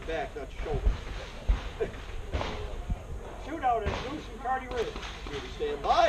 back, not your shoulder. Shootout at Goose and Cardi Ridge. Stand by.